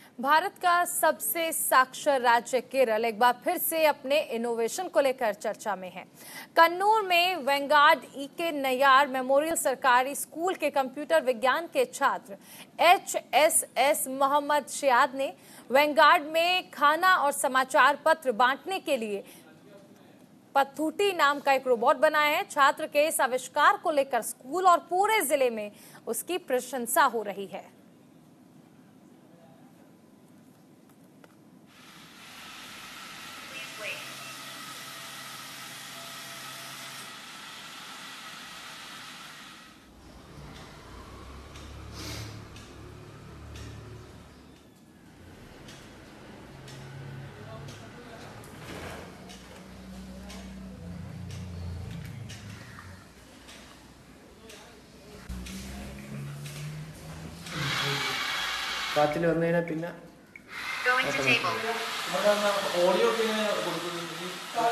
भारत का सबसे साक्षर राज्य केरल एक बार फिर से अपने इनोवेशन को लेकर चर्चा में है। कन्नूर में वेंगार्ड ईके नैयार मेमोरियल सरकारी स्कूल के कंप्यूटर विज्ञान के छात्र HSS मोहम्मद शियाद ने वेंगार्ड में खाना और समाचार पत्र बांटने के लिए पथूटी नाम का एक रोबोट बनाया है। छात्र के इस आविष्कार को लेकर स्कूल और पूरे जिले में उसकी प्रशंसा हो रही है। പാച്ചിൽ വന്നു കഴിഞ്ഞാൽ പിന്നെ Going to table.